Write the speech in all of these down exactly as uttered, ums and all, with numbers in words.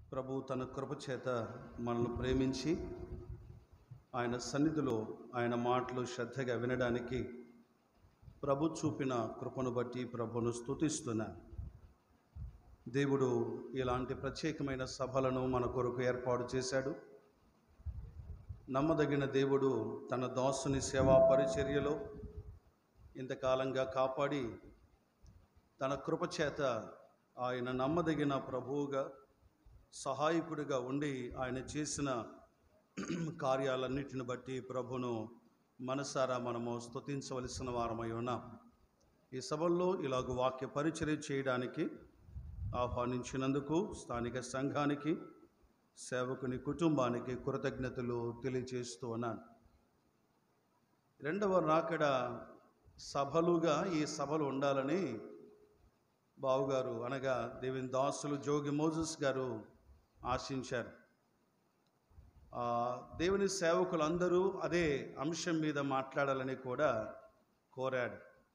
ప్రభు తన కృప చేత మనల్ని ప్రేమించి ఆయన సన్నిధిలో ఆయన మాటలు శ్రద్ధగా వినడానికి ప్రభు చూపిన కృపను బట్టి ప్రభును స్తుతిస్తున్నా. దేవుడు ఇలాంటి ప్రత్యేకమైన సభలను మన కొరకు ఏర్పాటు చేశాడు. నమ్మదగిన దేవుడు తన దాసుని సేవా పరిచర్యలో ఇంతకాలంగా కాపాడి తన కృప చేత ఆయన నమ్మదగిన ప్రభువుగా సహాయకుడిగా ఉండి ఆయన చేసిన కార్యాలన్నిటిని బట్టి ప్రభును మనసారా మనము స్తుతించవలసిన వారమై ఉన్నాం. ఈ సభల్లో ఇలాగ వాక్య పరిచర్య చేయడానికి ఆహ్వానించినందుకు స్థానిక సంఘానికి సేవకుని కుటుంబానికి కృతజ్ఞతలు తెలియజేస్తూ ఉన్నాను. రెండవ రాకడ సభలుగా ఈ సభలు ఉండాలని బావుగారు అనగా దేవుని దాసులు జోగి మోజెస్ గారు ఆశించారు. దేవుని సేవకులందరూ అదే అంశం మీద మాట్లాడాలని కూడా కోరాడు.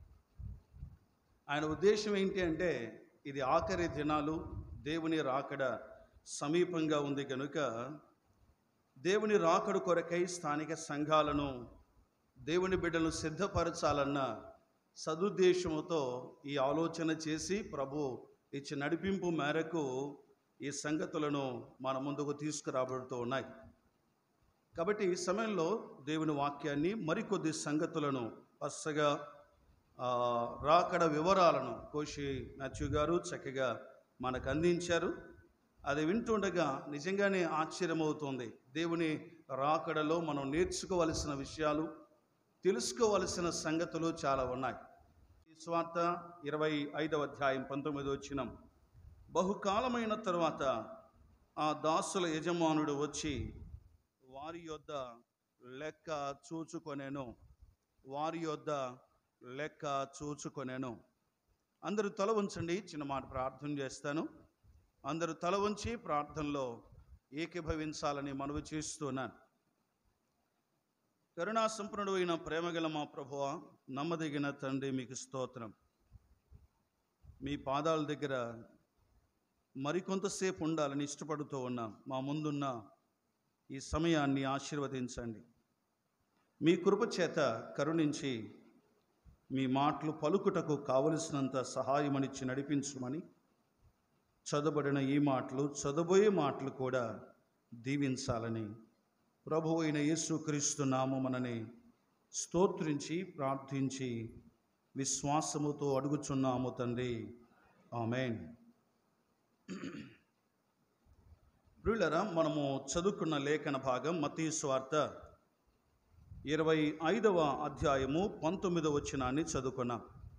ఆయన ఉద్దేశం ఏంటి అంటే, ఇది ఆఖరి దినాలు, దేవుని రాకడ సమీపంగా ఉంది కనుక దేవుని రాకడ కొరకై స్థానిక సంఘాలను దేవుని బిడ్డలను సిద్ధపరచాలన్న సదుద్దేశముతో ఈ ఆలోచన చేసి ప్రభు ఇచ్చిన నడిపింపు మేరకు ఈ సంగతులను మన ముందుకు తీసుకురాబడుతూ ఉన్నాయి. కాబట్టి ఈ సమయంలో దేవుని వాక్యాన్ని మరికొద్ది సంగతులను పచ్చగా రాకడ వివరాలను కోశి మాథ్యూ గారు చక్కగా మనకు అందించారు. అది వింటుండగా నిజంగానే ఆశ్చర్యమవుతుంది. దేవుని రాకడలో మనం నేర్చుకోవలసిన విషయాలు, తెలుసుకోవలసిన సంగతులు చాలా ఉన్నాయి. ఈ సువార్త ఇరవై ఐదవ అధ్యాయం పంతొమ్మిది వచనం, బహుకాలమైన తరువాత ఆ దాసుల యజమానుడు వచ్చి వారి యొద్ద లెక్క చూచుకొనెను వారి యొద్ద లెక్క చూచుకొనెను అందరూ తల ఉంచండి. చిన్న మాట ప్రార్థన చేస్తాను. అందరూ తల ఉంచి ప్రార్థనలో ఏకీభవించాలని మనవి చేస్తున్నాను. కరుణా సంపన్నుడు అయిన ప్రేమగల మా ప్రభువా, నమ్మదగిన తండ్రి, మీకు స్తోత్రం. మీ పాదాల దగ్గర మరికొంతసేపు ఉండాలని ఇష్టపడుతూ ఉన్నాం. మా ముందున్న ఈ సమయాన్ని ఆశీర్వదించండి. మీ కృప చేత కరుణించి మీ మాటలు పలుకుటకు కావలసినంత సహాయమనిచ్చి నడిపించుమని, చదవబడిన ఈ మాటలు చదవబోయే మాటలు కూడా దీవించాలని ప్రభువు అయిన యేసుక్రీస్తు నామమునని స్తోత్రించి ప్రార్థించి విశ్వాసముతో అడుగుచున్నాము తండ్రి, ఆమేన్. ప్రియులారా, మనము చదువుకున్న లేఖన భాగం మత్తయి సువార్త ఇరవై ఐదవ అధ్యాయము పంతొమ్మిదవ వచనాన్ని చదువుకున్నాం.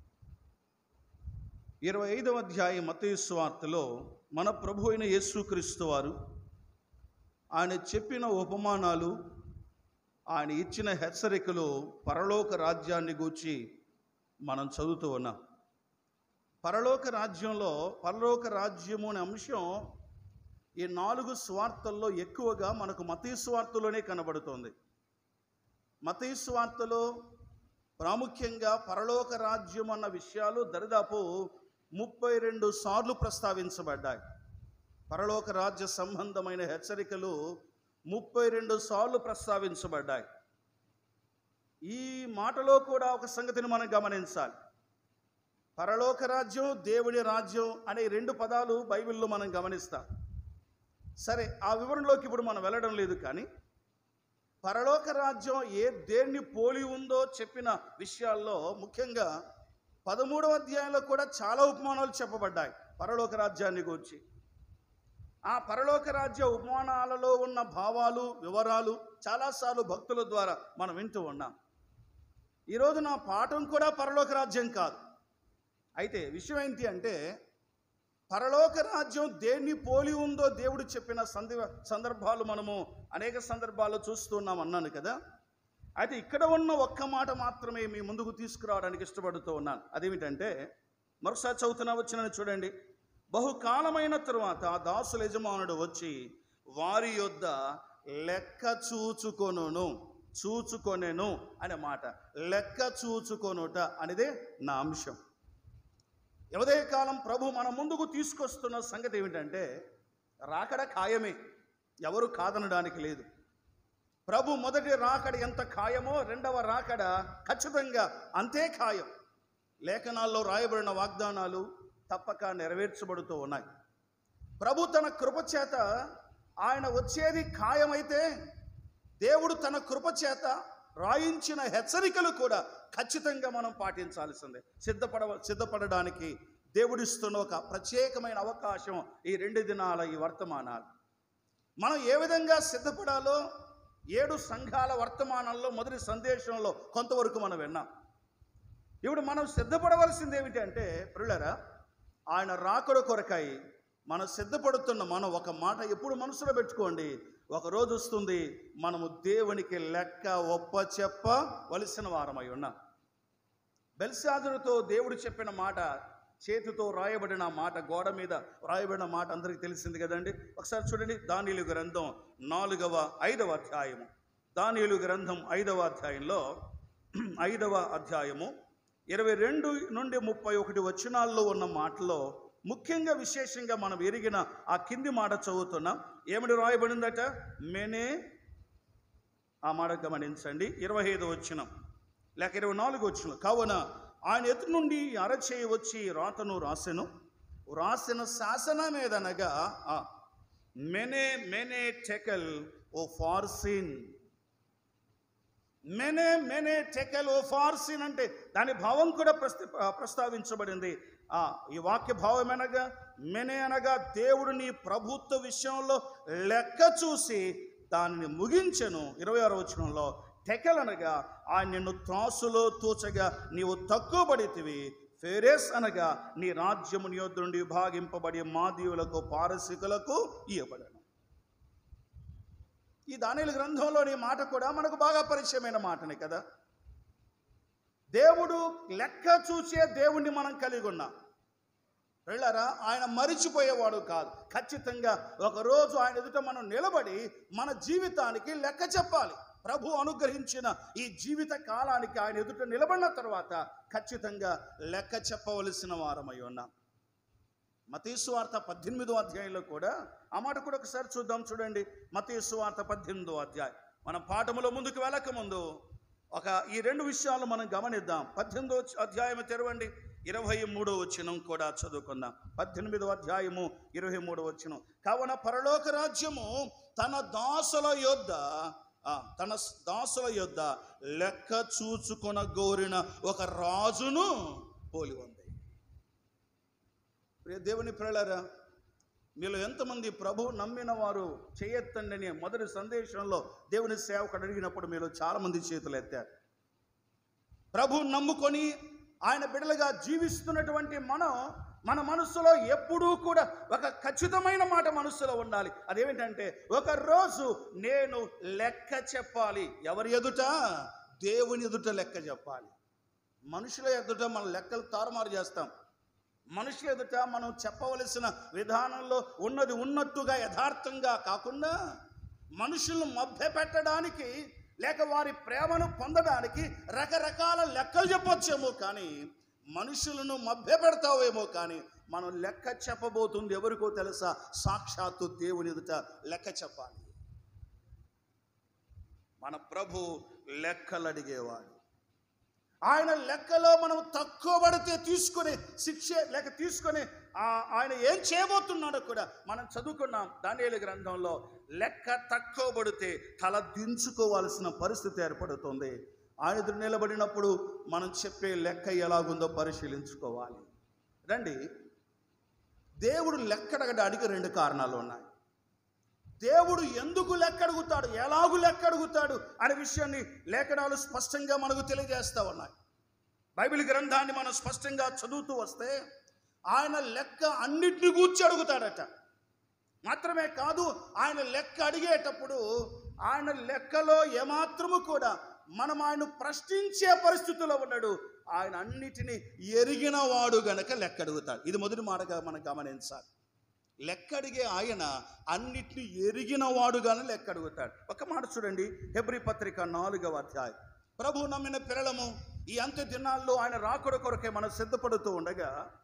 ఇరవై ఐదవ అధ్యాయం మత్తయి సువార్తలో మన ప్రభు అయిన యేసుక్రీస్తు వారు ఆయన చెప్పిన ఉపమానాలు, ఆయన ఇచ్చిన హెచ్చరికలు పరలోక రాజ్యాన్ని గూర్చి మనం చదువుతూ ఉన్నాం. పరలోక రాజ్యంలో పరలోక రాజ్యము అనే అంశం ఈ నాలుగు సువార్తల్లో ఎక్కువగా మనకు మత్తయి సువార్తలోనే కనబడుతోంది. మత్తయి సువార్తలో ప్రాముఖ్యంగా పరలోక రాజ్యం అన్న విషయాలు దరిదాపు ముప్పై రెండు సార్లు ప్రస్తావించబడ్డాయి. పరలోక రాజ్య సంబంధమైన హెచ్చరికలు ముప్పై రెండు సార్లు ప్రస్తావించబడ్డాయి. ఈ మాటలో కూడా ఒక సంగతిని మనం గమనించాలి. పరలోక రాజ్యం, దేవుని రాజ్యం అనే రెండు పదాలు బైబిల్లో మనం గమనిస్తాం. సరే, ఆ వివరణలోకి ఇప్పుడు మనం వెళ్ళడం లేదు. కానీ పరలోక రాజ్యం ఏ దేన్ని పోలి ఉందో చెప్పిన విషయాల్లో ముఖ్యంగా పదమూడవ అధ్యాయంలో కూడా చాలా ఉపమానాలు చెప్పబడ్డాయి పరలోక రాజ్యాన్ని గురించి. ఆ పరలోక రాజ్య ఉపమానాలలో ఉన్న భావాలు, వివరాలు చాలాసార్లు భక్తుల ద్వారా మనం వింటూ ఉన్నాం. ఈరోజు నా పాఠం కూడా పరలోక రాజ్యం కాదు. అయితే విషయం ఏంటి అంటే, పరలోక రాజ్యం దేన్ని పోలి ఉందో దేవుడు చెప్పిన సంది సందర్భాలు మనము అనేక సందర్భాల్లో చూస్తున్నాం అన్నాను కదా. అయితే ఇక్కడ ఉన్న ఒక్క మాట మాత్రమే మీ ముందుకు తీసుకురావడానికి ఇష్టపడుతూ ఉన్నాను. అదేమిటంటే, మరొకసారి చదువుతున్నా వచ్చినని చూడండి. బహుకాలమైన తరువాత ఆ దాసుల యజమానుడు వచ్చి వారి యొద్ద లెక్క చూచుకొనును చూచుకొనెను అనే మాట. లెక్క చూచుకొనుట అనేదే నా అంశం. ఉదయకాలం ప్రభు మన ముందుకు తీసుకొస్తున్న సంగతి ఏమిటంటే, రాకడ ఖాయమే, ఎవరు కాదనడానికి లేదు. ప్రభు మొదటి రాకడ ఎంత ఖాయమో రెండవ రాకడ ఖచ్చితంగా అంతే ఖాయం. లేఖనాల్లో రాయబడిన వాగ్దానాలు తప్పక నెరవేర్చబడుతూ ఉన్నాయి. ప్రభు తన కృపచేత ఆయన వచ్చేది ఖాయమైతే, దేవుడు తన కృపచేత రాయించిన హెచ్చరికలు కూడా ఖచ్చితంగా మనం పాటించాల్సిందే. సిద్ధపడ సిద్ధపడడానికి దేవుడిస్తున్న ఒక ప్రత్యేకమైన అవకాశం ఈ రెండు దినాల ఈ వర్తమానాలు. మనం ఏ విధంగా సిద్ధపడాలో ఏడు సంఘాల వర్తమానంలో మొదటి సందేశంలో కొంతవరకు మనం విన్నాం. ఇప్పుడు మనం సిద్ధపడవలసింది ఏమిటి అంటే ప్రియులారా, ఆయన రాకడ కొరకై మనం సిద్ధపడుతున్న మనం ఒక మాట ఎప్పుడు మనసులో పెట్టుకోండి, ఒక రోజు వస్తుంది మనము దేవునికి లెక్క ఒప్ప చెప్పవలసిన వారమై ఉన్నాం. బెల్షాజరుతో దేవుడు చెప్పిన మాట, చేతితో రాయబడిన మాట, గోడ మీద రాయబడిన మాట అందరికీ తెలిసింది కదండి. ఒకసారి చూడండి, దానియేలు గ్రంథం నాలుగవ ఐదవ అధ్యాయము. దానియేలు గ్రంథం ఐదవ అధ్యాయంలో ఐదవ అధ్యాయము ఇరవై రెండు నుండి ముప్పై ఒకటి వచనాల్లో ఉన్న మాటలో ముఖ్యంగా విశేషంగా మనం ఎరిగిన ఆ కింది మాట చదువుతున్నాం. ఏమిటి రాయబడిందట? మెనే, ఆ మాట గమనించండి, ఇరవై ఐదు వచనం లేక ఇరవై నాలుగు వచనం. కావున ఆయన ఎత్తు నుండి అరచేయి వచ్చి రాతను రాసెను, రాసిన శాసనం ఏదనగా మెనే మెనే టెకెల్ ఓ ఫార్సిన్. మెనే మెనే టెకెల్ ఓ ఫార్సిన్ అంటే దాని భావం కూడా ప్రస్తా ప్రస్తావించబడింది. ఈ వాక్య భావం అనగా, మెనే అనగా దేవుడు నీ ప్రభుత్వ విషయంలో లెక్క చూసి దానిని ముగించెను. ఇరవై ఆరో వచనంలో టెకెల్ అనగా ఆయన నిన్ను త్రాసులో తూచగా నీవు తక్కువ పడితివి. ఫేరెస్ అనగా నీ రాజ్యము నీ యొద్ద నుండి విభాగింపబడి మాదీయులకు పారసీకులకు ఇయ్యబడను. ఈ దానియేలు గ్రంథంలోని మాట కూడా మనకు బాగా పరిచయమైన మాటనే కదా. దేవుడు లెక్క చూసే దేవుణ్ణి మనం కలిగి ఉన్నాం. వెళ్ళారా, ఆయన మరిచిపోయేవాడు కాదు. ఖచ్చితంగా ఒకరోజు ఆయన ఎదుట మనం నిలబడి మన జీవితానికి లెక్క చెప్పాలి. ప్రభు అనుగ్రహించిన ఈ జీవిత కాలానికి ఆయన ఎదుట నిలబడిన తర్వాత ఖచ్చితంగా లెక్క చెప్పవలసిన వారమై ఉన్నాం. మత్తయి సువార్త పద్దెనిమిదో అధ్యాయంలో కూడా ఆ మాట కూడా ఒకసారి చూద్దాం. చూడండి, మత్తయి సువార్త పద్దెనిమిదో అధ్యాయం. మనం పాఠములో ముందుకు వెళ్ళక ముందు ఒక ఈ రెండు విషయాలు మనం గమనిద్దాం. పద్దెనిమిదో అధ్యాయం తెరవండి, ఇరవై మూడో వచనం కూడా చదువుకుందాం. పద్దెనిమిదో అధ్యాయము ఇరవై మూడో వచనం. కావున పరలోక రాజ్యము తన దాసుల యొద్ద తన దాసుల యొద్ద లెక్క చూచుకొన గోరిన ఒక రాజును పోలి ఉంది. దేవుని ప్రియులారా, మీలో ఎంతమంది ప్రభు నమ్మిన వారు చేయెత్తండి అని మొదటి సందేశంలో దేవుని సేవకుడు అడిగినప్పుడు మీరు చాలామంది చేతులు ఎత్తారు. ప్రభు నమ్ముకొని ఆయన బిడ్డలుగా జీవిస్తున్నటువంటి మనం మన మనస్సులో ఎప్పుడూ కూడా ఒక ఖచ్చితమైన మాట మనస్సులో ఉండాలి. అదేమిటంటే, ఒక రోజు నేను లెక్క చెప్పాలి. ఎవరి ఎదుట? దేవుని ఎదుట లెక్క చెప్పాలి. మనుషుల ఎదుట మనం లెక్కలు తారుమారు చేస్తాం. మనుషుల ఎదుట మనం చెప్పవలసిన విధానంలో ఉన్నది ఉన్నట్టుగా యథార్థంగా కాకుండా మనుషులను మభ్యపెట్టడానికి లేక వారి ప్రేమను పొందడానికి రకరకాల లెక్కలు చెప్పొచ్చేమో, కానీ మనుషులను మభ్యపెడతావేమో, కానీ మనం లెక్క చెప్పబోతుంది ఎవరికో తెలుసా? సాక్షాత్తు దేవుని ఎదుట లెక్క చెప్పాలి. మన ప్రభు లెక్కలు అడిగేవాడు. ఆయన లెక్కలో మనం తక్కువ పడితే తీసుకుని శిక్ష లేక తీసుకొని ఆయన ఏం చేయబోతున్నాడో కూడా మనం చదువుకున్నాం దానియేలు గ్రంథంలో. లెక్క తక్కువ పడితే తల దించుకోవాల్సిన పరిస్థితి ఏర్పడుతుంది. ఆయన ఎదురు నిలబడినప్పుడు మనం చెప్పే లెక్క ఎలాగుందో పరిశీలించుకోవాలి. రండి, దేవుడు లెక్క అడగడానికి రెండు కారణాలు ఉన్నాయి. దేవుడు ఎందుకు లెక్క అడుగుతాడు, ఎలాగూ లెక్క అడుగుతాడు అనే విషయాన్ని లేఖనాలు స్పష్టంగా మనకు తెలియజేస్తూ ఉన్నాయి. బైబిల్ గ్రంథాన్ని మనం స్పష్టంగా చదువుతూ వస్తే ఆయన లెక్క అన్నిటిని గూర్చి అడుగుతాడట. మాత్రమే కాదు, ఆయన లెక్క అడిగేటప్పుడు ఆయన లెక్కలో ఏమాత్రము కూడా మనం ఆయన ప్రశ్నించే పరిస్థితుల్లో ఉన్నాడు. ఆయన అన్నిటినీ ఎరిగిన వాడు గనక లెక్క అడుగుతాడు. ఇది మొదటి మాటగా మనం గమనించాలి. లెక్క అడిగే ఆయన అన్నిటినీ ఎరిగిన వాడుగానే లెక్క అడుగుతాడు. ఒక మాట చూడండి, హెబ్రీ పత్రిక నాలుగవ అధ్యాయం. ప్రభు నమ్మిన పిల్లలము ఈ అంత్య దినాల్లో ఆయన రాకడ కొరకే మనం సిద్ధపడుతూ ఉండగా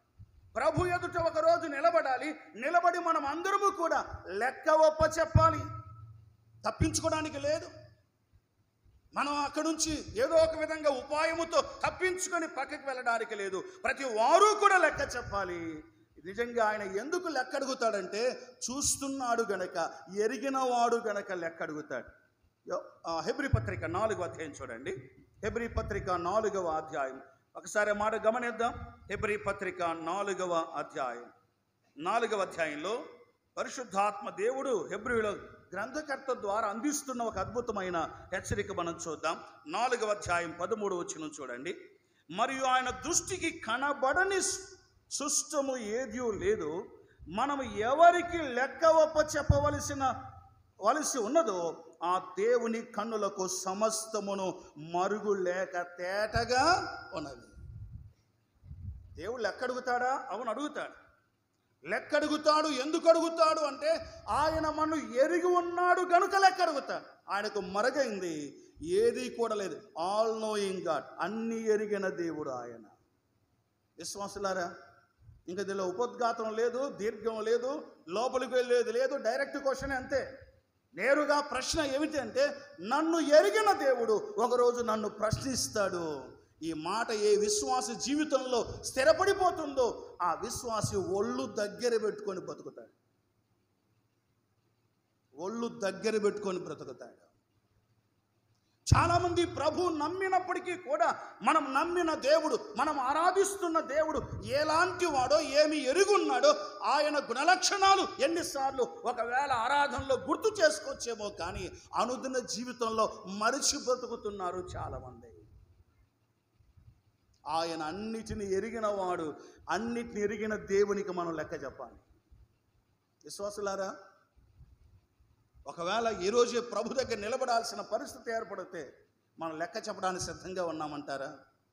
ప్రభు ఎదుట ఒకరోజు నిలబడాలి. నిలబడి మనం అందరము కూడా లెక్క ఒప్ప చెప్పాలి. తప్పించుకోవడానికి లేదు. మనం అక్కడి నుంచి ఏదో ఒక విధంగా ఉపాయముతో తప్పించుకొని పక్కకి వెళ్ళడానికి లేదు. ప్రతి వారు కూడా లెక్క చెప్పాలి. నిజంగా ఆయన ఎందుకు లెక్క అడుగుతాడంటే చూస్తున్నాడు గనక, ఎరిగిన వాడు గనక లెక్క అడుగుతాడు. హెబ్రీ పత్రిక నాలుగవ అధ్యాయం చూడండి. హెబ్రీ పత్రిక నాలుగవ అధ్యాయం ఒకసారి మాట గమనిద్దాం. హెబ్రీ పత్రిక నాలుగవ అధ్యాయం నాలుగవ అధ్యాయంలో పరిశుద్ధాత్మ దేవుడు హెబ్రీల గ్రంథకర్త ద్వారా అందిస్తున్న ఒక అద్భుతమైన హెచ్చరిక మనం చూద్దాం. నాలుగవ అధ్యాయం పదమూడు వచనం చూడండి. మరియు ఆయన దృష్టికి కనబడని సుష్టము ఏదీ లేదు, మనం ఎవరికి లెక్క ఒప్ప చెప్పవలసిన వలసి ఉన్నదో ఆ దేవుని కన్నులకు సమస్తమును మరుగు లేక తేటగా ఉన్నది. దేవుడు లెక్క అడుగుతాడా? అవును, అడుగుతాడు. లెక్క అడుగుతాడు. ఎందుకు అడుగుతాడు అంటే ఆయన మనం ఎరిగి ఉన్నాడు గనుక లెక్క అడుగుతాడు. ఆయనకు మరుగైంది ఏది కూడా లేదు. ఆల్ నోయింగ్ గాడ్, అన్ని ఎరిగిన దేవుడు ఆయన. విశ్వాసులారా, ఇంకా దీనిలో ఉపోద్ఘాతం లేదు, దీర్ఘం లేదు, లోపలికి వెళ్ళేది లేదు. డైరెక్ట్ క్వశ్చన్ అంతే. నేరుగా ప్రశ్న ఏమిటి అంటే నన్ను ఎరిగిన దేవుడు ఒకరోజు నన్ను ప్రశ్నిస్తాడు. ఈ మాట ఏ విశ్వాస జీవితంలో స్థిరపడిపోతుందో ఆ విశ్వాసి ఒళ్ళు దగ్గర పెట్టుకొని బ్రతుకుతాడు. ఒళ్ళు దగ్గర పెట్టుకొని బ్రతుకుతాడు. చాలామంది ప్రభు నమ్మినప్పటికీ కూడా మనం నమ్మిన దేవుడు, మనం ఆరాధిస్తున్న దేవుడు ఎలాంటి వాడో, ఏమి ఎరుగున్నాడో, ఆయన గుణలక్షణాలు ఎన్నిసార్లు ఒకవేళ ఆరాధనలో గుర్తు చేసుకోవచ్చేమో కానీ అనుదిన జీవితంలో మరిచి బ్రతుకుతున్నారు చాలామంది. ఆయన అన్నిటిని ఎరిగిన వాడు, అన్నిటిని ఎరిగిన దేవునికి మనం లెక్క చెప్పాలి. విశ్వాసులారా, ఒకవేళ ఈరోజే ప్రభు దగ్గర నిలబడాల్సిన పరిస్థితి ఏర్పడితే మనం లెక్క చెప్పడానికి సిద్ధంగా ఉన్నామంటారా?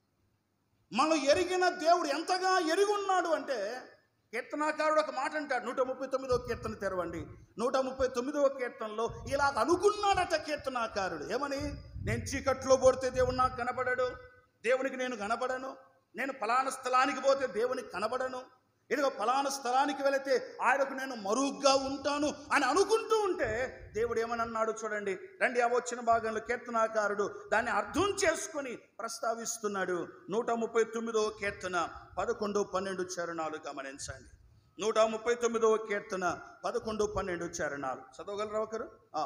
మనం ఎరిగిన దేవుడు ఎంతగా ఎరుగున్నాడు అంటే కీర్తనాకారుడు ఒక మాట అంటాడు. నూట ముప్పై తొమ్మిదవ కీర్తన తెరవండి. నూట ముప్పై తొమ్మిదవ కీర్తనలో ఇలాగ అనుకున్నాడట కీర్తనాకారుడు. ఏమని? నేను చీకట్లో పోడితే దేవుడు నాకు కనబడడు, దేవునికి నేను కనబడను, నేను ఫలానా స్థలానికి పోతే దేవునికి కనబడను, ఇదిగో ఫలానా స్థలానికి వెళితే ఆయనకు నేను మరుగ్గా ఉంటాను అని అనుకుంటూ ఉంటే దేవుడు ఏమని అన్నాడు చూడండి. రండి, ఆ వచ్చిన భాగంలో కీర్తనాకారుడు దాన్ని అర్థం చేసుకొని ప్రస్తావిస్తున్నాడు. నూట ముప్పై తొమ్మిదవ కీర్తన పదకొండు పన్నెండు చరణాలు గమనించండి. నూట ముప్పై తొమ్మిదవ కీర్తన పదకొండు పన్నెండు చరణాలు చదవగలరా ఒకరు?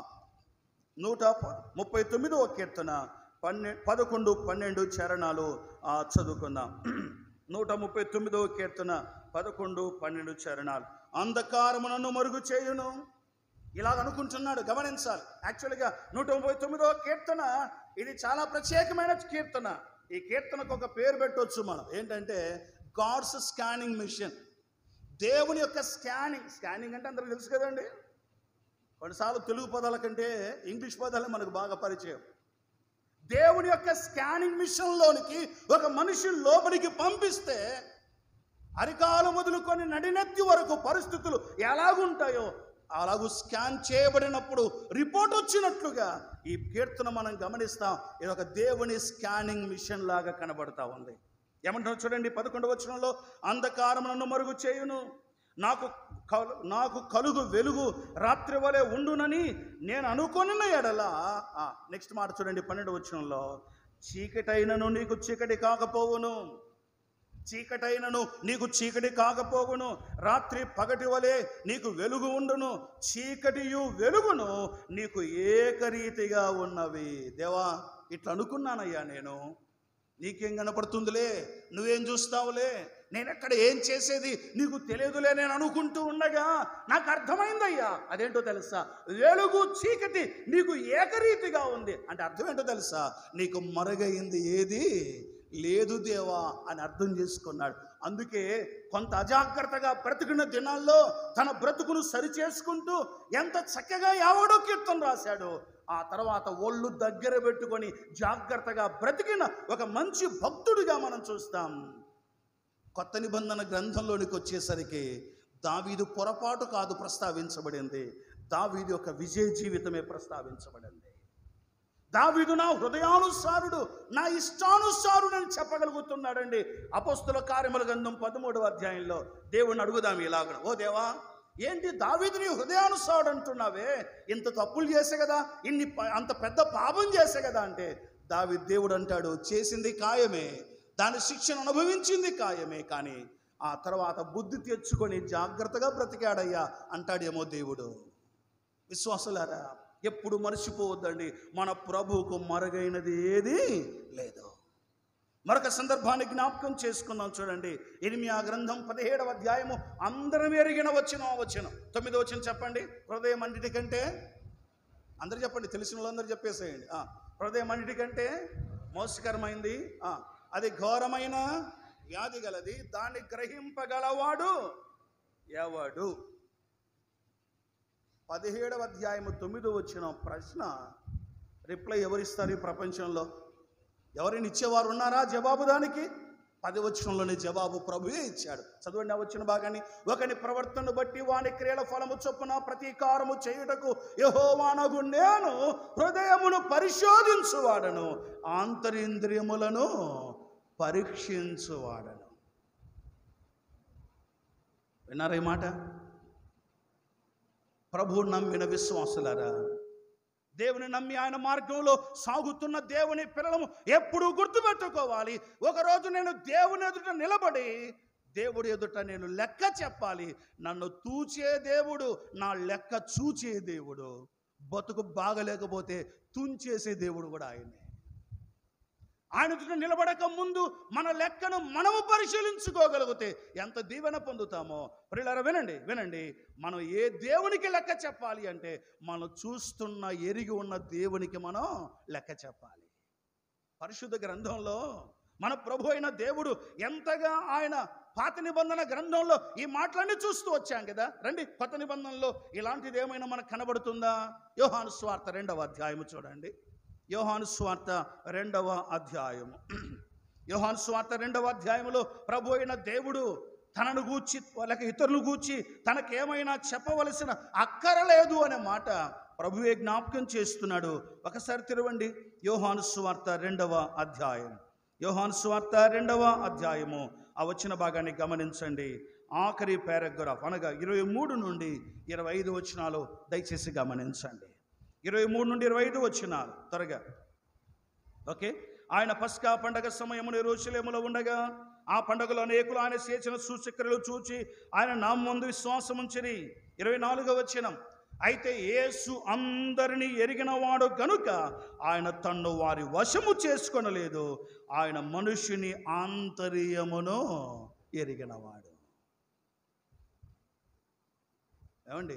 నూట ముప్పై తొమ్మిదవ కీర్తన పన్నె పదకొండు పన్నెండు చరణాలు చదువుకుందాం. నూట ముప్పై తొమ్మిదవ కీర్తన పదకొండు పన్నెండు చరణాలు. అంధకారము నన్ను మరుగు చేయును, ఇలాగ అనుకుంటున్నాడు. గమనించాలి. యాక్చువల్గా నూట ముప్పై తొమ్మిదవ కీర్తన ఇది చాలా ప్రత్యేకమైన కీర్తన. ఈ కీర్తనకు ఒక పేరు పెట్టవచ్చు మనం. ఏంటంటే గాడ్స్ స్కానింగ్ మిషన్. దేవుని యొక్క స్కానింగ్. స్కానింగ్ అంటే అందరికి తెలుసు కదండి. కొన్నిసార్లు తెలుగు పదాల కంటే ఇంగ్లీష్ పదాలే మనకు బాగా పరిచయం. దేవుని యొక్క స్కానింగ్ మిషన్లోనికి ఒక మనిషి లోపలికి పంపిస్తే అరికాలు మొదలుకొని నడినెత్తి వరకు పరిస్థితులు ఎలాగుంటాయో అలాగూ స్కాన్ చేయబడినప్పుడు రిపోర్ట్ వచ్చినట్లుగా ఈ కీర్తన మనం గమనిస్తాం. ఇది ఒక దేవుని స్కానింగ్ మిషన్ లాగా కనబడతా ఉంది. ఏమంటున్నారు చూడండి పదకొండవ వచనంలో, అంధకారం నన్ను మరుగు చేయును, నాకు నాకు కలుగు వెలుగు రాత్రి వలె ఉండునని నేను అనుకొనిన ఎడల. నెక్స్ట్ మాట చూడండి పన్నెండవ వచనంలో, చీకటైనను నీకు చీకటి కాకపోవును, చీకటైనను నీకు చీకటి కాకపోవును, రాత్రి పగటి వలె నీకు వెలుగు ఉండును, చీకటియు వెలుగును నీకు ఏకరీతిగా ఉన్నవి. దేవా, ఇట్లా అనుకున్నానయ్యా నేను. నీకేం కనపడుతుందిలే, నువ్వేం చూస్తావులే, నేను ఎక్కడ ఏం చేసేది నీకు తెలియదులే నేను అనుకుంటూ ఉండగా నాకు అర్థమైందయ్యా. అదేంటో తెలుసా? వెలుగు చీకటి నీకు ఏకరీతిగా ఉంది అంటే అర్థం ఏంటో తెలుసా? నీకు మరుగైంది ఏది లేదు దేవా అని అర్థం చేసుకున్నాడు. అందుకే కొంత అజాగ్రత్తగా బ్రతికిన దినాల్లో తన బ్రతుకును సరి చేసుకుంటూ ఎంత చక్కగా యావడో కీర్తన రాశాడు. ఆ తర్వాత ఒళ్ళు దగ్గర పెట్టుకొని జాగ్రత్తగా బ్రతికిన ఒక మంచి భక్తుడిగా మనం చూస్తాం. కొత్త నిబంధన గ్రంథంలోనికి వచ్చేసరికి దావీదు పొరపాటు కాదు ప్రస్తావించబడింది, దావీదు యొక్క విజయ జీవితమే ప్రస్తావించబడింది. దావీదు నా హృదయానుసారుడు, నా ఇష్టానుసారుడు అని చెప్పగలుగుతున్నాడండి. అపొస్తలుల కార్యముల గ్రంథం పదమూడవ అధ్యాయంలో దేవుణ్ణి అడుగుదాం ఇలాగ, ఓ దేవా, ఏంటి దావీదుని హృదయానుసారుడు అంటున్నావే, ఇంత తప్పులు చేసే కదా, ఇన్ని అంత పెద్ద పాపం చేసే కదా అంటే, దావీదు దేవుడు అంటాడు, చేసింది ఖాయమే, దాని శిక్షను అనుభవించింది ఖాయమే, కానీ ఆ తర్వాత బుద్ధి తెచ్చుకొని జాగ్రత్తగా బ్రతికాడయ్యా అంటాడేమో దేవుడు. విశ్వాసులారా, ఎప్పుడు మర్చిపోవద్దండి, మన ప్రభువుకు మరుగైనది ఏది లేదు. మరొక సందర్భాన్ని జ్ఞాపకం చేసుకున్నాం చూడండి. ఇర్మియా గ్రంథం పదిహేడవ అధ్యాయము, అందరం ఎరిగిన వచ్చిన వచ్చిన తొమ్మిదో వచ్చిన చెప్పండి. హృదయం అన్నిటికంటే, అందరు చెప్పండి, తెలిసిన వాళ్ళందరూ చెప్పేసేయండి. హృదయం అన్నిటికంటే మోసకరమైంది, అది ఘోరమైన వ్యాధి గలది, దాన్ని గ్రహింపగలవాడు ఎవడు? పదిహేడవ అధ్యాయము తొమ్మిదో వచ్చిన ప్రశ్న రిప్లై ఎవరిస్తారు ఈ ప్రపంచంలో? ఎవరైనా ఇచ్చేవారు ఉన్నారా జవాబు? దానికి పది వచనంలోనే జవాబు ప్రభువే ఇచ్చాడు. చదవండి ఆ వచ్చిన భాగాన్ని. ఒకని ప్రవర్తనను బట్టి వాని క్రియల ఫలము చొప్పున ప్రతీకారము చేయుటకు యెహోవానగు నేను హృదయమును పరిశోధించువాడను, ఆంతరింద్రియములను పరీక్షించువాడను. విన్నారా ఈ మాట? ప్రభువు నమ్మిన విశ్వాసులారా, దేవుని నమ్మి ఆయన మార్గంలో సాగుతున్న దేవుని పిల్లలను ఎప్పుడూ గుర్తుపెట్టుకోవాలి. ఒకరోజు నేను దేవుని ఎదుట నిలబడి దేవుడి ఎదుట నేను లెక్క చెప్పాలి. నన్ను తూచే దేవుడు, నా లెక్క చూచే దేవుడు, బతుకు బాగలేకపోతే తుంచేసే దేవుడు కూడా ఆయనే. ఆయన ఎదుట నిలబడక ముందు మన లెక్కను మనము పరిశీలించుకోగలిగితే ఎంత దీవెన పొందుతామో. ప్రియులారా, వినండి వినండి మనం ఏ దేవునికి లెక్క చెప్పాలి అంటే, మనం చూస్తున్న ఎరిగి ఉన్న దేవునికి మనం లెక్క చెప్పాలి. పరిశుద్ధ గ్రంథంలో మన ప్రభు అయిన దేవుడు ఎంతగా, ఆయన పాత నిబంధన గ్రంథంలో ఈ మాటలన్నీ చూస్తూ వచ్చాం కదా. రండి, కొత్త నిబంధనలో ఇలాంటిది ఏమైనా మనకు కనబడుతుందా? యోహాను సువార్త రెండవ అధ్యాయము చూడండి. యోహాను సువార్త రెండవ అధ్యాయము. యోహాను సువార్త రెండవ అధ్యాయములో ప్రభు అయిన దేవుడు తనను గూర్చి లేక ఇతరులు గూర్చి తనకేమైనా చెప్పవలసిన అక్కరలేదు అనే మాట ప్రభువే జ్ఞాపకం చేస్తున్నాడు. ఒకసారి తెరవండి యోహాను సువార్త రెండవ అధ్యాయం. యోహాను సువార్త రెండవ అధ్యాయము ఆ వచ్చిన భాగాన్ని గమనించండి. ఆఖరి పారాగ్రాఫ్ అనగా ఇరవై మూడు నుండి ఇరవై ఐదు వచనాలు దయచేసి గమనించండి. ఇరవై మూడు నుండి ఇరవై ఐదు వచ్చినారు త్వరగా. ఓకే. ఆయన పస్కా పండగ సమయమున యెరూషలేములో ఉండగా, ఆ పండుగలో అనేకులు ఆయన చేసిన సూచక్రియలు చూచి ఆయన నామమందు విశ్వాసం ఉంచిరి. ఇరవై నాలుగవ వచనం, అయితే యేసు అందరినీ ఎరిగినవాడు గనుక ఆయన తన్ను వారి వశము చేసుకొనలేదు, ఆయన మనుష్యుని ఆంతర్యమును ఎరిగినవాడు. ఏమండి,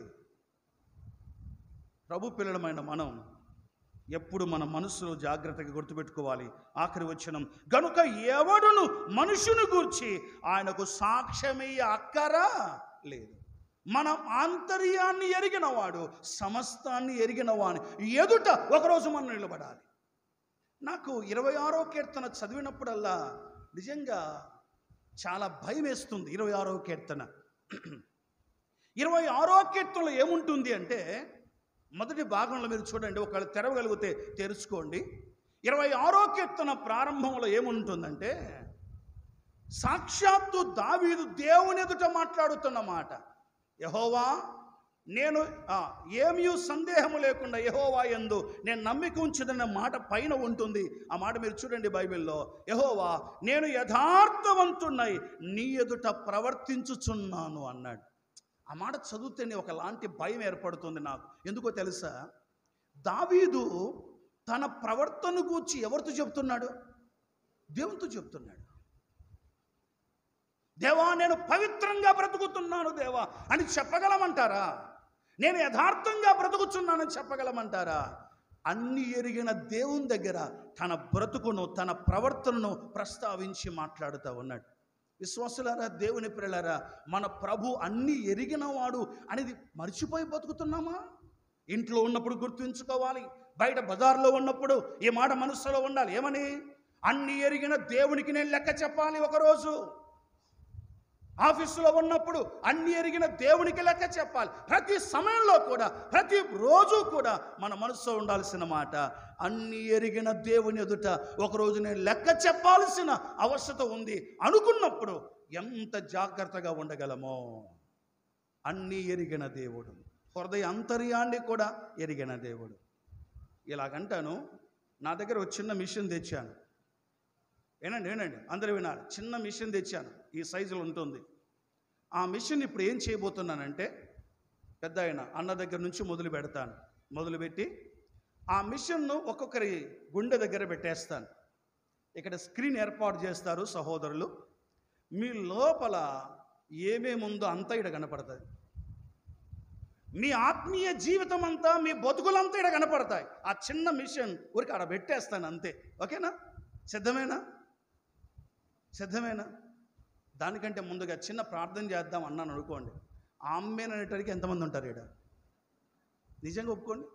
ప్రభు పిల్లలమైన మనం ఎప్పుడు మన మనసులో జాగ్రత్తగా గుర్తుపెట్టుకోవాలి. ఆఖరి వచనం, గనుక ఎవడును మనుషుని గూర్చి ఆయనకు సాక్ష్యమయ్యే అక్కర లేదు. మన ఆంతర్యాన్ని ఎరిగినవాడు సమస్తాన్ని ఎరిగినవాడు ఎదుట ఒకరోజు మనం నిలబడాలి. నాకు ఇరవై ఆరో కీర్తన చదివినప్పుడల్లా నిజంగా చాలా భయం వేస్తుంది. ఇరవై ఆరో కీర్తన ఇరవై ఆరో కీర్తనలో ఏముంటుంది అంటే, మొదటి భాగంలో మీరు చూడండి, ఒకవేళ తెరవగలిగితే తెరుచుకోండి. ఇరవై ఆరో కీర్తన ప్రారంభంలో ఏముంటుందంటే, సాక్షాత్తు దావీదు దేవుని ఎదుట మాట్లాడుతున్న మాట. యెహోవా నేను ఏమీ సందేహము లేకుండా యెహోవా యందు నేను నమ్మిక ఉంచుదన్న మాట పైన ఉంటుంది. ఆ మాట మీరు చూడండి బైబిల్లో. యెహోవా నేను యథార్థవంతున్నై నీ ఎదుట ప్రవర్తించుచున్నాను అన్నాడు. ఆ మాట చదివితేనే ఒకలాంటి భయం ఏర్పడుతుంది నాకు. ఎందుకో తెలుసా? దావీదు తన ప్రవర్తన గూర్చి ఎవరితో చెప్తున్నాడు? దేవునితో చెప్తున్నాడు. దేవా నేను పవిత్రంగా బ్రతుకుతున్నాను దేవా అని చెప్పగలమంటారా? నేను యథార్థంగా బ్రతుకుతున్నానని చెప్పగలమంటారా? అన్ని ఎరిగిన దేవుని దగ్గర తన బ్రతుకును తన ప్రవర్తనను ప్రస్తావించి మాట్లాడుతూ ఉన్నాడు. విశ్వాసులారా, దేవుని పిల్లలారా, మన ప్రభు అన్ని ఎరిగినవాడు అనేది మర్చిపోయి బతుకుతున్నామా? ఇంట్లో ఉన్నప్పుడు గుర్తుంచుకోవాలి, బయట బజార్లో ఉన్నప్పుడు ఈ మాట మనసులో ఉండాలి. ఏమని? అన్ని ఎరిగిన దేవునికి నేను లెక్క చెప్పాలి ఒకరోజు. ఆఫీసులో ఉన్నప్పుడు అన్ని ఎరిగిన దేవునికి లెక్క చెప్పాలి. ప్రతి సమయంలో కూడా, ప్రతి రోజు కూడా మన మనసులో ఉండాల్సిన మాట, అన్ని ఎరిగిన దేవుని ఎదుట ఒకరోజు నేను లెక్క చెప్పాల్సిన అవసరత ఉంది అనుకున్నప్పుడు ఎంత జాగ్రత్తగా ఉండగలమో. అన్ని ఎరిగిన దేవుడు, హృదయ అంతర్యాన్ని కూడా ఎరిగిన దేవుడు. ఇలాగంటాను, నా దగ్గర ఒక చిన్న మిషన్ తెచ్చాను. ఏనండి ఏనండి అందరూ వినాలి. చిన్న మిషన్ తెచ్చాను, ఈ సైజులో ఉంటుంది. ఆ మిషన్ ఇప్పుడు ఏం చేయబోతున్నానంటే, పెద్ద ఆయన అన్న దగ్గర నుంచి మొదలు పెడతాను. మొదలుపెట్టి ఆ మిషన్ను ఒక్కొక్కరి గుండె దగ్గర పెట్టేస్తాను. ఇక్కడ స్క్రీన్ ఏర్పాటు చేస్తారు సహోదరులు. మీ లోపల ఏమేముందో అంతా ఇక్కడ కనపడుతుంది. మీ ఆత్మీయ జీవితం అంతా, మీ బతుకులంతా ఇక్కడ కనపడతాయి. ఆ చిన్న మిషన్ ఊరికి ఆడ పెట్టేస్తాను అంతే. ఓకేనా? సిద్ధమేనా? సిద్ధమేనా? దానికంటే ముందుగా చిన్న ప్రార్థన చేద్దాం అన్నాను అనుకోండి. ఆమెన్ అనేటరికి ఎంతమంది ఉంటారు ఇక్కడ? నిజంగా ఒప్పుకోండి.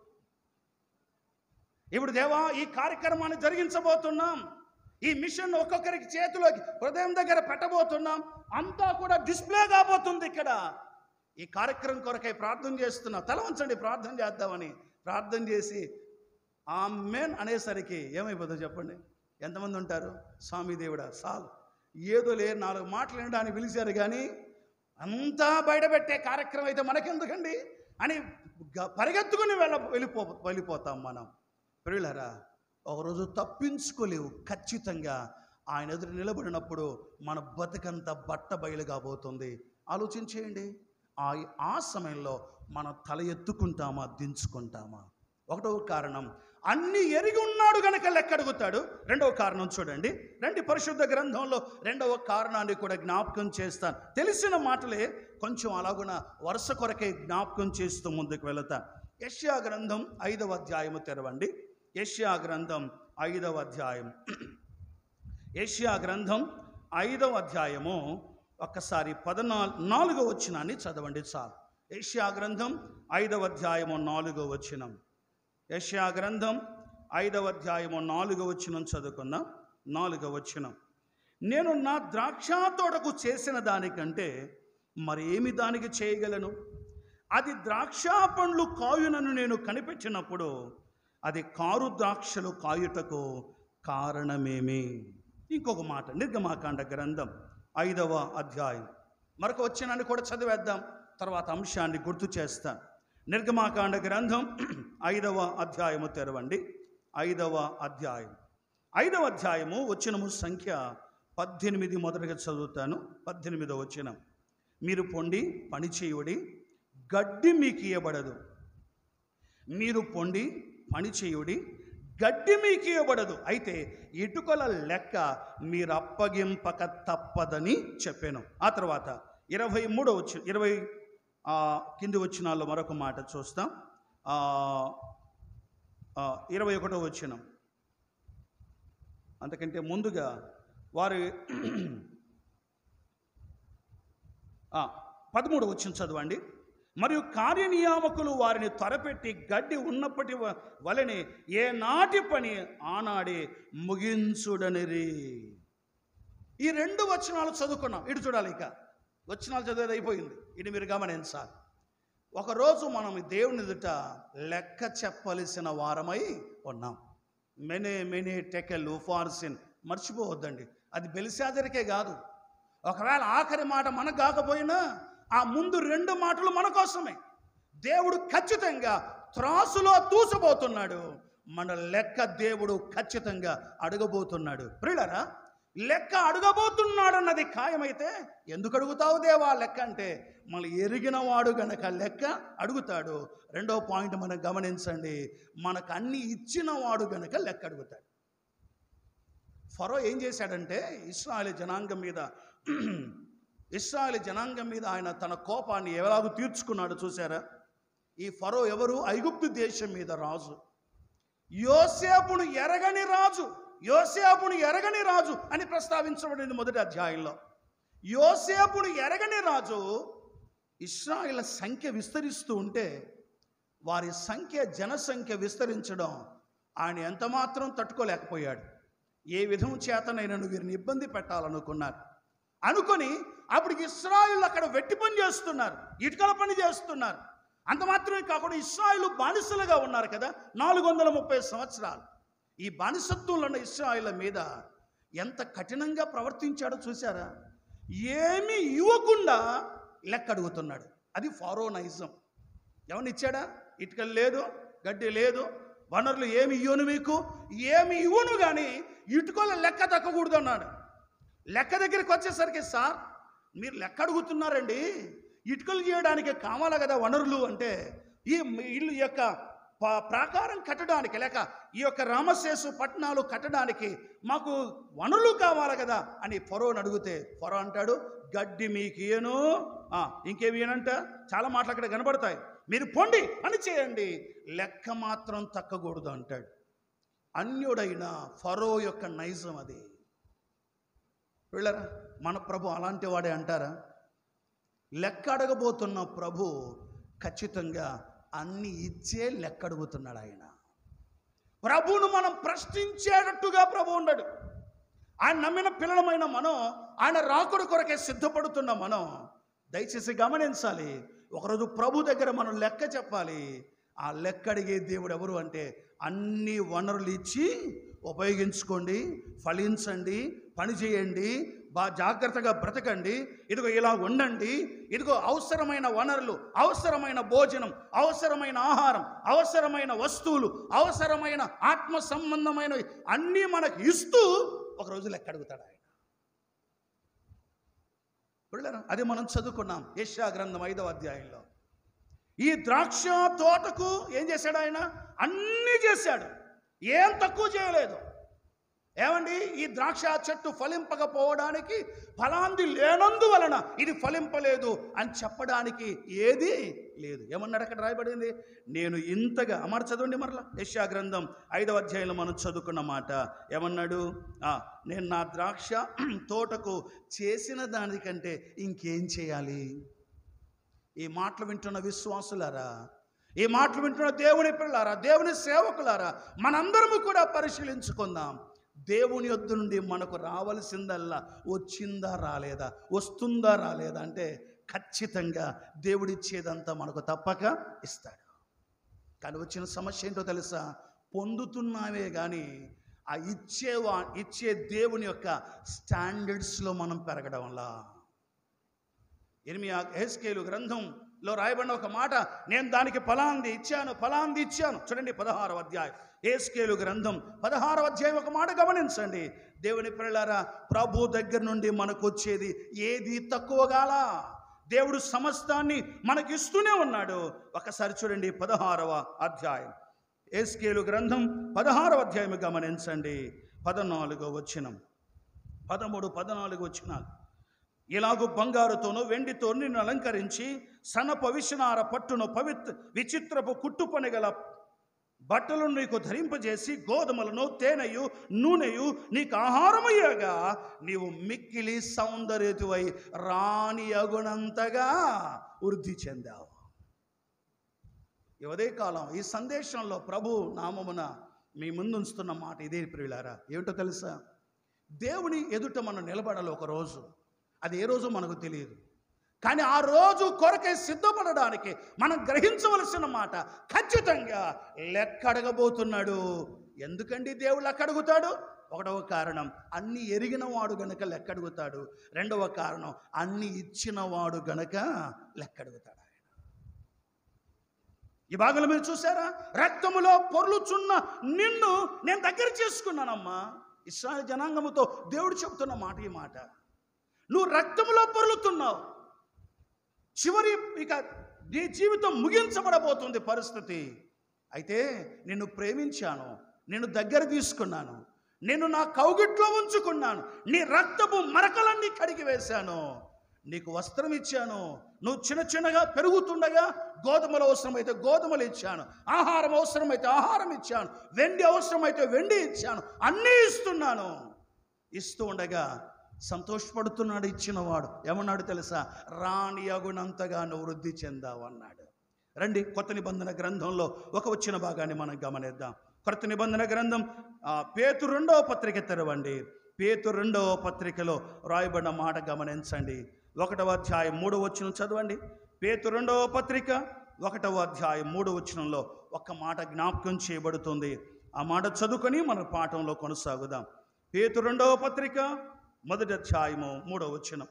ఇప్పుడు దేవా, ఈ కార్యక్రమాన్ని జరిగించబోతున్నాం. ఈ మిషన్ ఒక్కొక్కరికి చేతిలోకి హృదయం దగ్గర పెట్టబోతున్నాం. అంతా కూడా డిస్ప్లే కాబోతుంది ఇక్కడ. ఈ కార్యక్రమం కొరకై ప్రార్థన చేస్తున్నా. తల వంచండి, ప్రార్థన చేద్దామని. ప్రార్థన చేసి ఆమెన్ అనేసరికి ఏమైపోతుందో చెప్పండి. ఎంతమంది ఉంటారు? స్వామి దేవుడా సాల్, ఏదో లేరు నాలుగు మాటలు వినడానికి పిలిచారు కానీ అంతా బయటపెట్టే కార్యక్రమం అయితే మనకెందుకండి అని పరిగెత్తుకుని వెళ్ళ వెళ్ళిపో వెళ్ళిపోతాం మనం. ప్రియులారా, ఒకరోజు తప్పించుకోలేవు. ఖచ్చితంగా ఆయన ఎదురు నిలబడినప్పుడు మన బతుకంతా బట్ట బయలు కాబోతుంది. ఆలోచించేయండి. ఆ ఆ సమయంలో మనం తల ఎత్తుకుంటామా, దించుకుంటామా? ఒకటో కారణం, అన్ని ఎరిగి ఉన్నాడు గనక లెక్క అడుగుతాడు. రెండవ కారణం చూడండి, రండి పరిశుద్ధ గ్రంథంలో రెండవ కారణాన్ని కూడా జ్ఞాపకం చేస్తాను. తెలిసిన మాటలే కొంచెం అలాగున వరుస కొరకే జ్ఞాపకం చేస్తూ ముందుకు వెళతాను. యెషయా గ్రంథం ఐదవ అధ్యాయము తెరవండి. యెషయా గ్రంథం ఐదవ అధ్యాయం యెషయా గ్రంథం ఐదవ అధ్యాయము ఒక్కసారి పదనాలుగు నాలుగో వచనాన్ని చదవండి చాలు. యెషయా గ్రంథం ఐదవ అధ్యాయము నాలుగో వచనం. యెషయా గ్రంథం ఐదవ అధ్యాయము నాలుగో వచనం చదువుకుందాం. నాలుగో వచనం. నేను నా ద్రాక్ష తోటకు చేసిన దానికంటే మరేమి దానికి చేయగలను? అది ద్రాక్ష పండ్లు కాయునను నేను కనిపెట్టినప్పుడు అది కారు ద్రాక్షలు కాయుటకు కారణమేమి? ఇంకొక మాట, నిర్గమాకాండ గ్రంథం ఐదవ అధ్యాయం మరొక వచనాన్ని కూడా చదివేద్దాం, తర్వాత అంశాన్ని గుర్తు చేస్తాను. నిర్గమాకాండ గ్రంథం ఐదవ అధ్యాయము తెరవండి. ఐదవ అధ్యాయం ఐదవ అధ్యాయము వచనము సంఖ్య పద్దెనిమిది మొదటగా చదువుతాను. పద్దెనిమిదవ వచనం. మీరు పొండి పని చేయుడి, గడ్డి మీకు ఇవ్వబడదు. మీరు పొండి పని చేయుడి, గడ్డి మీకు ఇవ్వబడదు. అయితే ఇటుకల లెక్క మీరు అప్పగింపక తప్పదని చెప్పాను. ఆ తర్వాత ఇరవై మూడో వచ్చి ఇరవై కింది వచనాల్లో మరొక మాట చూస్తాం. ఇరవై ఒకటో వచనం. అంతకంటే ముందుగా వారి పదమూడు వచనం చదవండి. మరియు కార్యనియామకులు వారిని త్వరపెట్టి గడ్డి ఉన్నప్పటి వలనే ఏ నాటి పని ఆనాడే ముగించుడనిరి. ఈ రెండు వచనాలు చదువుకున్నాం. ఇటు చూడాలి, ఇక వచనాలు చదివేది అయిపోయింది. ఇది మీరు గమనించాలి. ఒకరోజు మనం దేవుని ఎదుట లెక్క చెప్పవలసిన వారమై ఉన్నాం. మెనే మెనే టెకెల్ ఉఫార్సిన్ మర్చిపోవద్దండి. అది బెల్షాజరుకే కాదు. ఒకవేళ ఆఖరి మాట మనకు కాకపోయినా ఆ ముందు రెండు మాటలు మన కోసమే. దేవుడు ఖచ్చితంగా త్రాసులో తూసబోతున్నాడు. మన లెక్క దేవుడు ఖచ్చితంగా అడగబోతున్నాడు. ప్రియులారా, లెక్క అడగబోతున్నాడు అన్నది ఖాయమైతే ఎందుకు అడుగుతావు దేవా లెక్క అంటే, మళ్ళీ ఎరిగిన వాడు గనక లెక్క అడుగుతాడు. రెండో పాయింట్ మనం గమనించండి, మనకు అన్ని ఇచ్చిన వాడు గనక లెక్క అడుగుతాడు. ఫరో ఏం చేశాడంటే, ఇశ్రాయేలు జనాంగం మీద ఇశ్రాయేలు జనాంగం మీద ఆయన తన కోపాన్ని ఎలాగూ తీర్చుకున్నాడు చూసారా? ఈ ఫరో ఎవరు? ఐగుప్తు దేశం మీద రాజు. యోసేపును ఎరగని రాజు, యోసేపును ఎరగని రాజు అని ప్రస్తావించబడింది మొదటి అధ్యాయంలో. యోసేపును ఎరగని రాజు ఇశ్రాయేలు సంఖ్య విస్తరిస్తూ ఉంటే, వారి సంఖ్య జనసంఖ్య విస్తరించడం ఆయన ఎంతమాత్రం తట్టుకోలేకపోయాడు. ఏ విధం చేతనైనా వీరిని ఇబ్బంది పెట్టాలనుకున్నారు. అనుకొని అప్పుడు ఇశ్రాయేలు అక్కడ వెట్టి పని చేస్తున్నారు, ఇటుకల పని చేస్తున్నారు. అంత మాత్రమే కాకుండా ఇశ్రాయేలు బానిసలుగా ఉన్నారు కదా నాలుగు వందల ముప్పై సంవత్సరాలు. ఈ బానిసత్వంలో ఉన్న ఇశ్రాయేలు మీద ఎంత కఠినంగా ప్రవర్తించాడో చూసారా? ఏమీ ఇవ్వకుండా లెక్క అడుగుతున్నాడు. అది ఫారో నైజం. ఎవరిని ఇచ్చాడా? ఇటుకలు లేదు, గడ్డి లేదు, వనరులు ఏమి ఇవ్వను, మీకు ఏమి ఇవ్వను, కానీ ఇటుకల లెక్క తక్కకూడదు అన్నాడు. లెక్క దగ్గరికి వచ్చేసరికి, సార్ మీరు లెక్క అడుగుతున్నారండి, ఇటుకలు చేయడానికి కావాలా కదా వనరులు అంటే, ఈ ఇల్లు యొక్క ప్రాకారం కట్టడానికి లేక ఈ యొక్క రామశేషు పట్టణాలు కట్టడానికి మాకు వనరులు కావాలి కదా అని ఫరోని అడిగితే, ఫరో అంటాడు, గడ్డి మీకు ఇయ్యను, ఇంకేమి ఇయ్యనంట. చాలా మాటలు అక్కడ కనబడతాయి. మీరు పొండి పని చేయండి, లెక్క మాత్రం తక్కకూడదు అంటాడు. అన్యుడైన ఫరో యొక్క నైజం అది. వెళ్ళరా, మన ప్రభు అలాంటి వాడే అంటారా? లెక్క అడగబోతున్న ప్రభు ఖచ్చితంగా అన్ని ఇచ్చే లెక్క అడుగుతున్నాడు. ఆయన ప్రభువును మనం ప్రశ్నించేటట్టుగా ప్రభు ఉండడు. ఆయన నమ్మిన పిల్లలమైన మనం, ఆయన రాకుడు కొరకే సిద్ధపడుతున్న మనం దయచేసి గమనించాలి. ఒకరోజు ప్రభు దగ్గర మనం లెక్క చెప్పాలి. ఆ లెక్క అడిగే దేవుడు ఎవరు అంటే, అన్ని వనరులు ఇచ్చి ఉపయోగించుకోండి, ఫలించండి, పని చేయండి, బాగా జాగ్రత్తగా బ్రతకండి, ఇదిగో ఇలా ఉండండి, ఇదిగో అవసరమైన వనరులు, అవసరమైన భోజనం, అవసరమైన ఆహారం, అవసరమైన వస్తువులు, అవసరమైన ఆత్మ సంబంధమైనవి అన్నీ మనకు ఇస్తూ ఒకరోజు లెక్క అడుగుతాడు ఆయన. అది మనం చదువుకున్నాం యెషయా గ్రంథం ఐదవ అధ్యాయంలో. ఈ ద్రాక్ష తోటకు ఏం చేశాడు ఆయన? అన్నీ చేశాడు, ఏం తక్కువ చేయలేదు. ఏమండి, ఈ ద్రాక్ష చెట్టు ఫలింపకపోవడానికి ఫలాంది లేనందువలన ఇది ఫలింపలేదు అని చెప్పడానికి ఏది లేదు. ఏమన్నాడు అక్కడ రాయబడింది? నేను ఇంతగా అమర్ చదవండి మరలా యెషయా గ్రంథం ఐదవ అధ్యాయంలో మనం చదువుకున్న మాట. ఏమన్నాడు? నేను నా ద్రాక్ష తోటకు చేసిన దానికంటే ఇంకేం చేయాలి? ఈ మాటలు వింటున్న విశ్వాసులారా, ఈ మాటలు వింటున్న దేవుని పిల్లలారా, దేవుని సేవకులారా, మనందరము కూడా పరిశీలించుకుందాం. దేవుని యొద్ద నుండి మనకు రావలసిందల్లా వచ్చిందా రాలేదా, వస్తుందా రాలేదా అంటే ఖచ్చితంగా దేవుడిచ్చేదంతా మనకు తప్పక ఇస్తాడు. కానీ వచ్చిన సమస్య ఏంటో తెలుసా? పొందుతున్నావే కానీ ఆ ఇచ్చేవా ఇచ్చే దేవుని యొక్క స్టాండర్డ్స్లో మనం పెరగడంలా. ఇర్మియా యెహెజ్కేలు గ్రంథంలో రాయబడిన ఒక మాట, నేను దానికి ఫలాంది ఇచ్చాను, ఫలాంది ఇచ్చాను. చూడండి పదహారవ అధ్యాయం యెహెజ్కేలు గ్రంథం పదహారవ అధ్యాయం ఒక మాట గమనించండి. దేవుని పిల్లలారా, ప్రభు దగ్గర నుండి మనకు వచ్చేది ఏది తక్కువగాల. దేవుడు సమస్తాన్ని మనకి ఇస్తూనే ఉన్నాడు. ఒకసారి చూడండి పదహారవ అధ్యాయం యెహెజ్కేలు గ్రంథం పదహారవ అధ్యాయం గమనించండి. పద్నాలుగో వచనం, పదమూడు పద్నాలుగు వచనాలు. ఇలాగూ బంగారుతోనూ వెండితో నిన్ను అలంకరించి సనప విషనార పట్టును పవిత్ర విచిత్రపు కుట్టు పని గల బట్టలను నీకు ధరింపజేసి గోధుమలను తేనెయు నూనెయు నీకు ఆహారమయ్యాగా నీవు మిక్కిలి సౌందర్యతువై రాణి అగునంతగా వృద్ధి చెందావు. ఈ ఉదయకాలం ఈ సందేశంలో ప్రభు నామమున మీ ముందు ఉంచుతున్న మాట ఇదే ప్రియులారా. ఏమిటో తెలుసా? దేవుని ఎదుట మనం నిలబడాలి ఒక రోజు. అది ఏ రోజు మనకు తెలియదు, కానీ ఆ రోజు కొరకై సిద్ధపడడానికి మనం గ్రహించవలసిన మాట ఖచ్చితంగా లెక్క అడగబోతున్నాడు. ఎందుకండి దేవుడు లెక్క అడుగుతాడు? ఒకటవ కారణం, అన్ని ఎరిగిన వాడు గనక లెక్క అడుగుతాడు. రెండవ కారణం, అన్ని ఇచ్చిన వాడు గనక లెక్క అడుగుతాడు ఆయన. ఈ భాగంలో మీరు చూసారా? రక్తములో పొర్లుచున్న నిన్ను నేను దగ్గర చేసుకున్నానమ్మా. ఇశ్రాయేలు జనాంగముతో దేవుడు చెబుతున్న మాట ఈ మాట. నువ్వు రక్తములో పొర్లుతున్నావు. చివరి ఇక నీ జీవితం ముగించబడబోతుంది పరిస్థితి. అయితే నిన్ను ప్రేమించాను, నిన్ను దగ్గర తీసుకున్నాను, నేను నా కౌగిట్లో ఉంచుకున్నాను, నీ రక్తపు మరకలన్నీ కడిగి వేశాను, నీకు వస్త్రం ఇచ్చాను, నువ్వు చిన్న చిన్నగా పెరుగుతుండగా గోధుమలు అవసరమైతే గోధుమలు ఇచ్చాను, ఆహారం అవసరమైతే ఆహారం ఇచ్చాను, వెండి అవసరమైతే వెండి ఇచ్చాను, అన్నీ ఇస్తున్నాను. ఇస్తూ ఉండగా సంతోషపడుతున్నాడు ఇచ్చినవాడు. ఏమన్నాడు తెలుసా? రాణి అగునంతగా నువ్వు వృద్ధి చెందావు అన్నాడు. రండి కొత్త నిబంధన గ్రంథంలో ఒక వచ్చిన భాగాన్ని మనం గమనిద్దాం. కొత్త నిబంధన గ్రంథం పేతురు రెండవ పత్రిక తెరవండి. పేతురు రెండవ పత్రికలో రాయబడిన మాట గమనించండి. ఒకటవ అధ్యాయం మూడవ వచనం చదవండి. పేతురు రెండవ పత్రిక ఒకటవ అధ్యాయం మూడవ వచనంలో ఒక్క మాట జ్ఞాపకం చేయబడుతుంది. ఆ మాట చదువుకొని మన పాఠంలో కొనసాగుదాం. పేతురు రెండవ పత్రిక మొదటి అధ్యాయము మూడవ వచనం.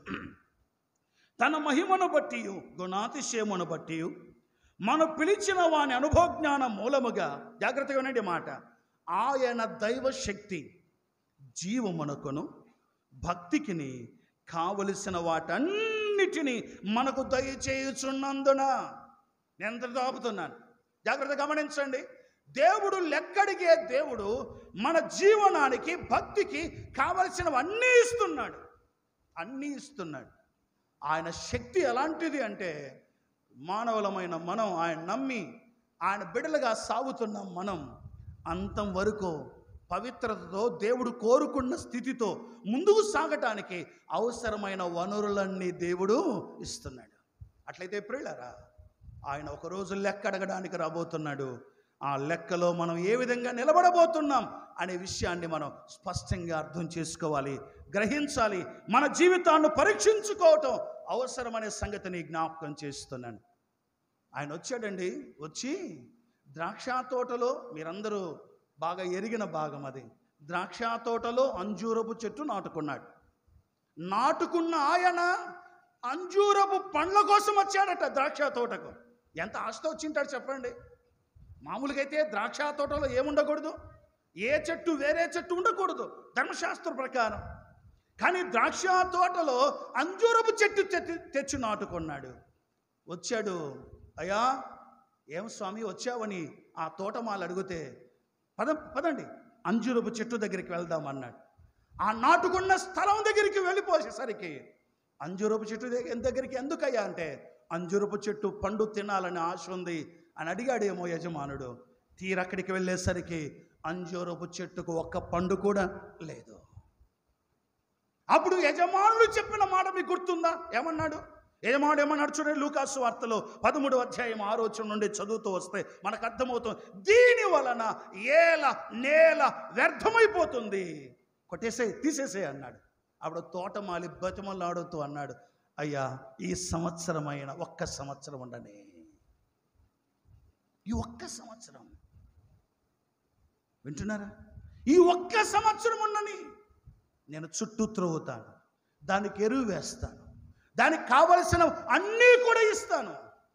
తన మహిమను బట్టి గుణాతిశయమును బట్టి మనం పిలిచిన వాని అనుభవజ్ఞాన మూలముగా, జాగ్రత్తగా ఉండండి మాట, ఆయన దైవశక్తి జీవమునకును భక్తికిని కావలసిన వాటన్నిటినీ మనకు దయచేయుచున్నందున. నేను ఎంత ఆపుతున్నాను, జాగ్రత్త గమనించండి. దేవుడు లెక్కడిగే దేవుడు మన జీవనానికి భక్తికి కావలసినవన్నీ ఇస్తున్నాడు, అన్నీ ఇస్తున్నాడు. ఆయన శక్తి ఎలాంటిది అంటే, మానవులమైన మనం ఆయన నమ్మి ఆయన బిడ్డలుగా సాగుతున్న మనం అంతం వరకు పవిత్రతతో దేవుడు కోరుకున్న స్థితితో ముందుకు సాగటానికి అవసరమైన వనరులన్నీ దేవుడు ఇస్తున్నాడు. అట్లయితే ప్రియులారా, ఆయన ఒకరోజు లెక్క అడగడానికి రాబోతున్నాడు. ఆ లెక్కలో మనం ఏ విధంగా నిలబడబోతున్నాం అనే విషయాన్ని మనం స్పష్టంగా అర్థం చేసుకోవాలి, గ్రహించాలి. మన జీవితాన్ని పరీక్షించుకోవటం అవసరమనే సంగతిని జ్ఞాపకం చేస్తున్నాను. ఆయన వచ్చాడండి. వచ్చి ద్రాక్ష తోటలో, మీరందరూ బాగా ఎరిగిన భాగం అది, ద్రాక్ష తోటలో అంజూరపు చెట్టు నాటుకున్నాడు. నాటుకున్న ఆయన అంజూరపు పండ్ల కోసం వచ్చాడట ద్రాక్ష తోటకు. ఎంత ఆశతో వచ్చింటాడు చెప్పండి. మామూలుగా అయితే ద్రాక్ష తోటలో ఏముండకూడదు, ఏ చెట్టు వేరే చెట్టు ఉండకూడదు ధర్మశాస్త్ర ప్రకారం. కానీ ద్రాక్ష తోటలో అంజూరపు చెట్టు తెచ్చి నాటుకున్నాడు. వచ్చాడు. అయ్యా ఏం స్వామి వచ్చావని ఆ తోటమాలు అడిగితే, పద పదండి అంజూరపు చెట్టు దగ్గరికి వెళ్దాం అన్నాడు. ఆ నాటుకున్న స్థలం దగ్గరికి వెళ్ళిపోసేసరికి, అంజూరపు చెట్టు దగ్గరికి ఎందుకయ్యా అంటే, అంజూరపు చెట్టు పండు తినాలని ఆశ ఉంది అని అడిగాడేమో యజమానుడు. తీరక్కడికి వెళ్ళేసరికి అంజూరపు చెట్టుకు ఒక్క పండు కూడా లేదు. అప్పుడు యజమానుడు చెప్పిన మాట మీకు గుర్తుందా? ఏమన్నాడు? యజమానుడు ఏమన్నాడు చూడండి. లూకాసు వార్తలో పదమూడవ అధ్యాయం ఆరో వచనం నుండి చదువుతూ వస్తే మనకు అర్థమవుతుంది. దీని వలన ఏల నేల వ్యర్థమైపోతుంది, కొట్టేసే తీసేసే అన్నాడు. అప్పుడు తోటమాలి బతిమలాడుతూ అన్నాడు, అయ్యా ఈ సంవత్సరమైన ఒక్క సంవత్సరం ఉండని, ఈ ఒక్క సంవత్సరం, వింటున్నారా? ఈ ఒక్క సంవత్సరం ఉండని, నేను చుట్టూ త్రోవుతాను, దానికి ఎరువు వేస్తాను, దానికి కావలసిన అన్నీ కూడా ఇస్తాను.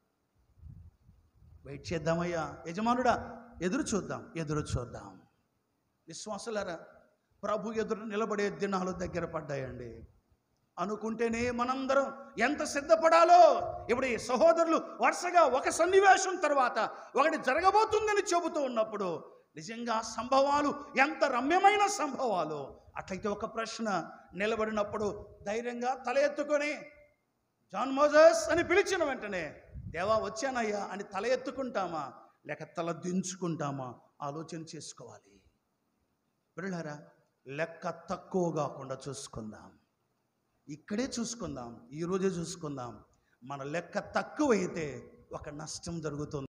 వెయిట్ చేద్దామయ్యా యజమానుడా, ఎదురు చూద్దాం ఎదురు చూద్దాం. విశ్వాసులారా, ప్రభు ఎదురు నిలబడే దినాలు దగ్గర పడ్డాయండి. అనుకుంటేనే మనందరం ఎంత సిద్ధపడాలో. ఇప్పుడు ఈ సహోదరులు వరుసగా ఒక సన్నివేశం తర్వాత ఒకటి జరగబోతుందని చెబుతూ ఉన్నప్పుడు నిజంగా సంభవాలు ఎంత రమ్యమైన సంభవాలు. అట్లయితే ఒక ప్రశ్న, నిలబడినప్పుడు ధైర్యంగా తల ఎత్తుకొని జాన్ మోజెస్ అని పిలిచిన వెంటనే దేవా వచ్చానయ్యా అని తల ఎత్తుకుంటామా లేక తల దించుకుంటామా ఆలోచన చేసుకోవాలి. బిడ్డలారా, లెక్క తక్కువ కాకుండా చూసుకుందాం. ఇక్కడే చూసుకుందాం, ఈరోజే చూసుకుందాం. మన లెక్క తక్కువైతే ఒక నష్టం జరుగుతుంది.